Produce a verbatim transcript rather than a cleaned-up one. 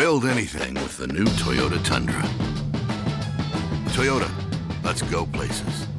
Build anything with the new Toyota Tundra. Toyota, let's go places.